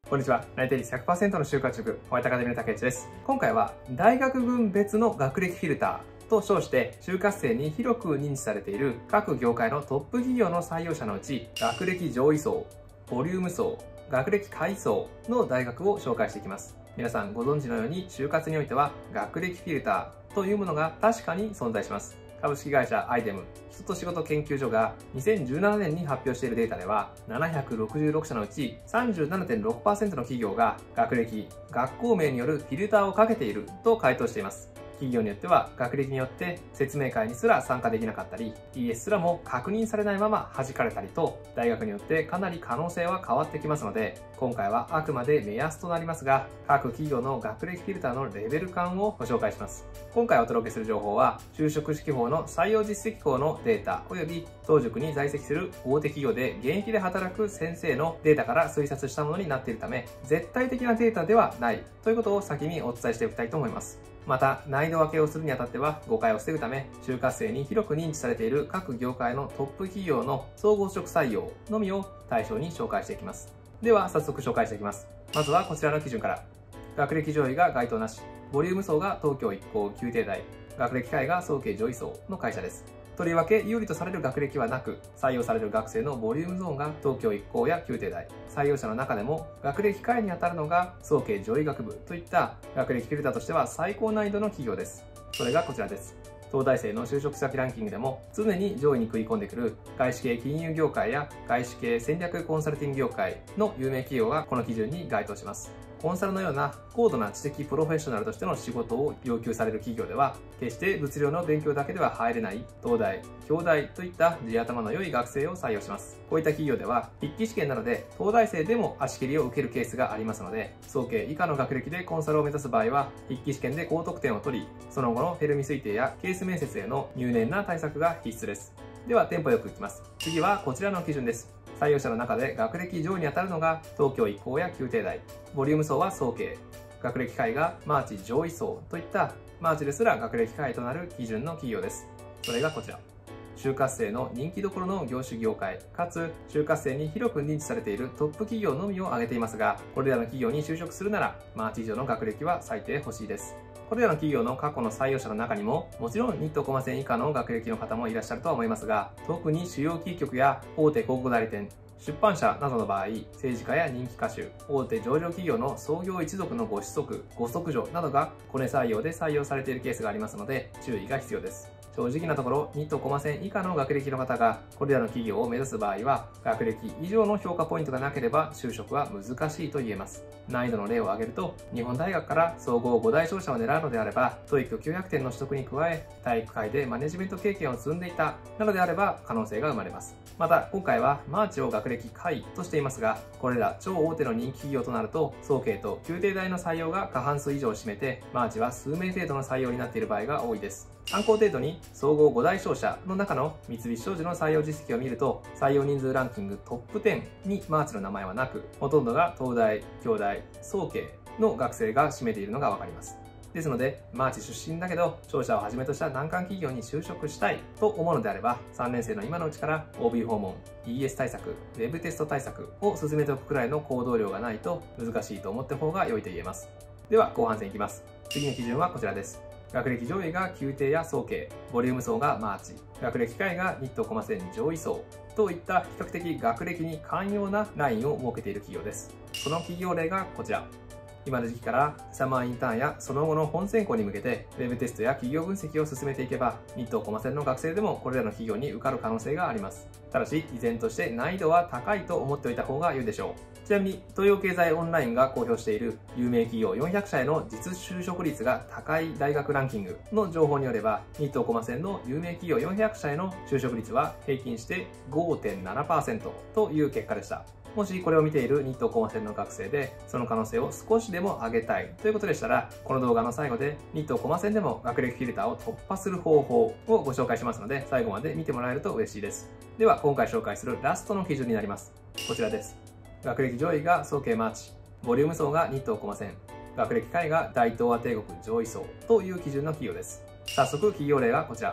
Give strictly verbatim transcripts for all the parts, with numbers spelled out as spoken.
こんにちは。内定率 ひゃくパーセント の就活塾、ホワイトアカデミーの竹内です。今回は、大学群別の学歴フィルターと称して、就活生に広く認知されている各業界のトップ企業の採用者のうち、学歴上位層、ボリューム層、学歴下位層の大学を紹介していきます。皆さんご存知のように、就活においては、学歴フィルターというものが確かに存在します。株式会社アイデム人と仕事研究所がにせんじゅうななねんに発表しているデータでは、ななひゃくろくじゅうろくしゃのうち さんじゅうななてんろくパーセント の企業が学歴、学校名によるフィルターをかけていると回答しています。企業によっては学歴によって説明会にすら参加できなかったり、ティーエス すらも確認されないまま弾かれたりと、大学によってかなり可能性は変わってきますので、今回はあくまで目安となりますが、各企業の学歴フィルターのレベル感をご紹介します。今回お届けする情報は、就職指揮法の採用実績校のデータ及び当塾に在籍する大手企業で現役で働く先生のデータから推察したものになっているため、絶対的なデータではないということを先にお伝えしておきたいと思います。また、難易度分けをするにあたっては、誤解を防ぐため、就活生に広く認知されている各業界のトップ企業の総合職採用のみを対象に紹介していきます。では、早速紹介していきます。まずはこちらの基準から。学歴上位が該当なし、ボリューム層が東京一高宮廷大、学歴下位が早慶上位層の会社です。とりわけ有利とされる学歴はなく、採用される学生のボリュームゾーンが東京一高や宮廷大、採用者の中でも学歴下位に当たるのが早慶上位学部といった学歴フィルターとしては最高難易度の企業です。それがこちらです。東大生の就職先ランキングでも常に上位に食い込んでくる外資系金融業界や外資系戦略コンサルティング業界の有名企業がこの基準に該当します。コンサルのような高度な知的プロフェッショナルとしての仕事を要求される企業では、決して物量の勉強だけでは入れない東大、京大といった地頭の良い学生を採用します。こういった企業では、筆記試験などで東大生でも足切りを受けるケースがありますので、早慶以下の学歴でコンサルを目指す場合は、筆記試験で高得点を取り、その後のフェルミ推定やケース面接への入念な対策が必須です。では、テンポよくいきます。次はこちらの基準です。採用者の中で学歴上位に当たるのが東京一高や宮廷大、ボリューム層は早慶、学歴下位がマーチ上位層といったマーチですら学歴下位となる基準の企業です。それがこちら。就活生の人気どころの業種業界、かつ就活生に広く認知されているトップ企業のみを挙げていますが、これらの企業に就職するなら、マーチ以上の学歴は最低欲しいです。これらの企業の過去の採用者の中にも、もちろんニットコマ線以下の学歴の方もいらっしゃるとは思いますが、特に主要キー局や大手広告代理店、出版社などの場合、政治家や人気歌手、大手上場企業の創業一族のご子息、ご息女などがコネ採用で採用されているケースがありますので、注意が必要です。正直なところ、ニットコマ線以下の学歴の方がこれらの企業を目指す場合は、学歴以上の評価ポイントがなければ就職は難しいと言えます。難易度の例を挙げると、日本大学から総合ご大商社を狙うのであれば、トイックきゅうひゃくてんの取得に加え、体育会でマネジメント経験を積んでいたなのであれば可能性が生まれます。また、今回はマーチを学歴下位としていますが、これら超大手の人気企業となると、早慶と宮廷大の採用が過半数以上を占めて、マーチは数名程度の採用になっている場合が多いです。参考程度に総合ご大商社の中の三菱商事の採用実績を見ると、採用人数ランキングトップじゅうにマーチの名前はなく、ほとんどが東大、京大、早慶の学生が占めているのがわかります。ですので、マーチ出身だけど、商社をはじめとした難関企業に就職したいと思うのであれば、さんねん生の今のうちから オービー 訪問、ティーエス 対策、ウェブテスト対策を進めておくくらいの行動量がないと難しいと思った方が良いと言えます。では、後半戦いきます。次の基準はこちらです。学歴上位が宮廷や早慶、ボリューム層がマーチ、学歴下位がニットコマ線上位層といった比較的学歴に寛容なラインを設けている企業です。その企業例がこちら。今の時期からサマーインターンやその後の本選考に向けてウェブテストや企業分析を進めていけば、ニットコマ線の学生でもこれらの企業に受かる可能性があります。ただし、依然として難易度は高いと思っておいた方が良いでしょう。ちなみに、東洋経済オンラインが公表している有名企業よんひゃくしゃへの実就職率が高い大学ランキングの情報によれば、ニットコマ線の有名企業よんひゃくしゃへの就職率は平均して ごてんななパーセント という結果でした。もしこれを見ているニットコマ線の学生で、その可能性を少しでも上げたいということでしたら、この動画の最後でニットコマ線でも学歴フィルターを突破する方法をご紹介しますので、最後まで見てもらえると嬉しいです。では、今回紹介するラストの基準になります。こちらです。学歴上位が早慶マーチ、ボリューム層がニットコマ線、学歴下位が大東亜帝国上位層という基準の企業です。早速、企業例はこちら。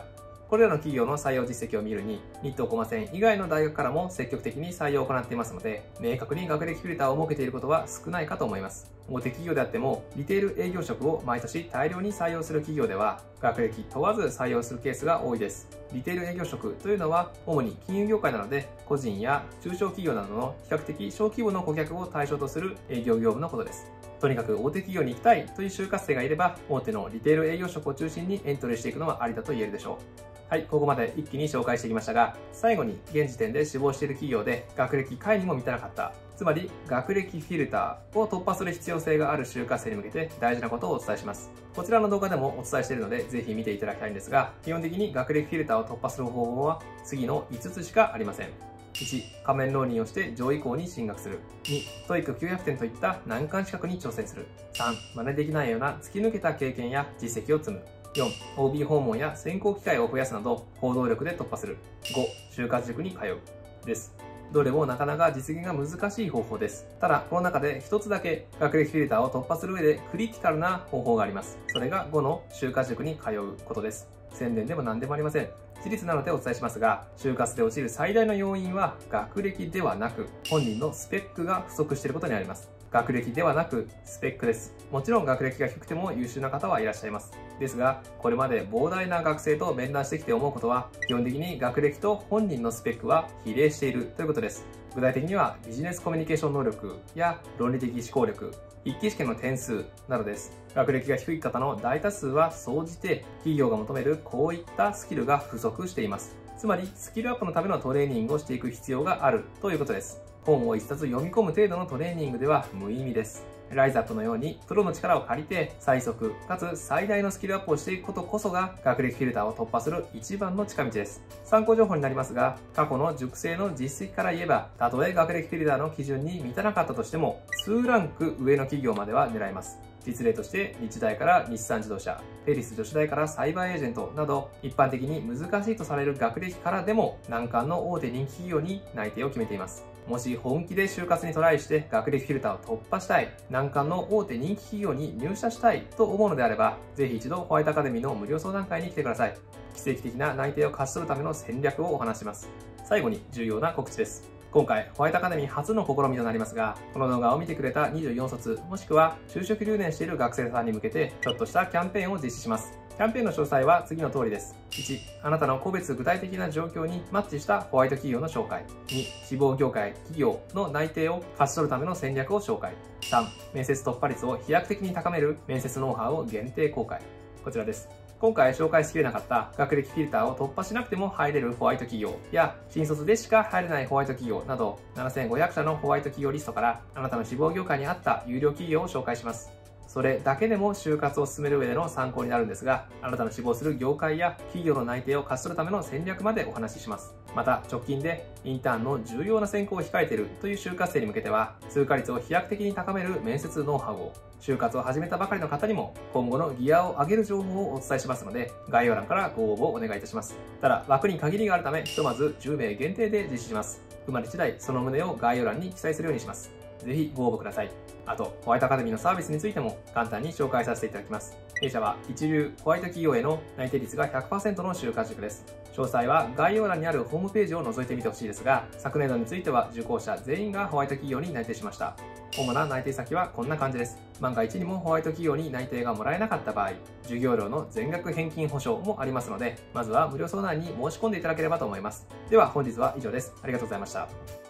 これらの企業の採用実績を見るに、日東駒専以外の大学からも積極的に採用を行っていますので、明確に学歴フィルターを設けていることは少ないかと思います。大手企業であっても、リテール営業職を毎年大量に採用する企業では、学歴問わず採用するケースが多いです。リテール営業職というのは、主に金融業界なので、個人や中小企業などの比較的小規模の顧客を対象とする営業業務のことです。とにかく大手企業に行きたいという就活生がいれば、大手のリテール営業職を中心にエントリーしていくのはありだと言えるでしょう。はい、ここまで一気に紹介してきましたが、最後に現時点で志望している企業で学歴下位にも満たなかった、つまり学歴フィルターを突破する必要性がある就活生に向けて大事なことをお伝えします。こちらの動画でもお伝えしているので、ぜひ見ていただきたいんですが、基本的に学歴フィルターを突破する方法は次のいつつしかありません。いち、仮面浪人をして上位校に進学する。に、トイックきゅうひゃくてんといった難関資格に挑戦する。さん、真似できないような突き抜けた経験や実績を積む。よん、オービー 訪問や選考機会を増やすなど、行動力で突破する。ご、就活塾に通う。です。どれもなかなか実現が難しい方法です。ただ、この中で一つだけ学歴フィルターを突破する上でクリティカルな方法があります。それがごの就活塾に通うことです。宣伝でも何でもありません。事実なのでお伝えしますが、就活で落ちる最大の要因は学歴ではなく、本人のスペックが不足していることにあります。学歴ではなく、スペックです。もちろん学歴が低くても優秀な方はいらっしゃいます。ですが、これまで膨大な学生と面談してきて思うことは、基本的に学歴と本人のスペックは比例しているということです。具体的には、ビジネスコミュニケーション能力や論理的思考力、筆記試験の点数などです。学歴が低い方の大多数は総じて、企業が求めるこういったスキルが不足しています。つまり、スキルアップのためのトレーニングをしていく必要があるということです。本を一冊読み込む程度のトレーニングでは無意味です。ライズアップのようにプロの力を借りて最速かつ最大のスキルアップをしていくことこそが学歴フィルターを突破する一番の近道です。参考情報になりますが、過去の塾生の実績から言えば、たとえ学歴フィルターの基準に満たなかったとしても、数ランク上の企業までは狙えます。実例として日大から日産自動車、ペリス女子大からサイバーエージェントなど一般的に難しいとされる学歴からでも難関の大手人気企業に内定を決めています。もし本気で就活にトライして学歴フィルターを突破したい、難関の大手人気企業に入社したいと思うのであれば、ぜひ一度ホワイトアカデミーの無料相談会に来てください。奇跡的な内定を勝ち取るための戦略をお話します。最後に重要な告知です。今回、ホワイトアカデミー初の試みとなりますが、この動画を見てくれたにじゅうよん卒、もしくは就職留年している学生さんに向けて、ちょっとしたキャンペーンを実施します。キャンペーンの詳細は次の通りです。いち、あなたの個別具体的な状況にマッチしたホワイト企業の紹介。に、志望業界、企業の内定を勝ち取るための戦略を紹介。さん、面接突破率を飛躍的に高める面接ノウハウを限定公開。こちらです。今回紹介しきれなかった学歴フィルターを突破しなくても入れるホワイト企業や新卒でしか入れないホワイト企業などななせんごひゃく社のホワイト企業リストからあなたの志望業界に合った有料企業を紹介します。それだけでも就活を進める上での参考になるんですが、あなたの志望する業界や企業の内定を勝ち取るための戦略までお話しします。また、直近でインターンの重要な選考を控えているという就活生に向けては、通過率を飛躍的に高める面接ノウハウを、就活を始めたばかりの方にも今後のギアを上げる情報をお伝えしますので、概要欄からご応募お願いいたします。ただ、枠に限りがあるため、ひとまずじゅうめい限定で実施します。生まれ次第、その旨を概要欄に記載するようにします。ぜひご応募ください。あと、ホワイトアカデミーのサービスについても簡単に紹介させていただきます。弊社は一流ホワイト企業への内定率が ひゃくパーセント の就活塾です。詳細は概要欄にあるホームページを覗いてみてほしいですが、昨年度については受講者全員がホワイト企業に内定しました。主な内定先はこんな感じです。万が一にもホワイト企業に内定がもらえなかった場合、授業料の全額返金保証もありますので、まずは無料相談に申し込んでいただければと思います。では本日は以上です。ありがとうございました。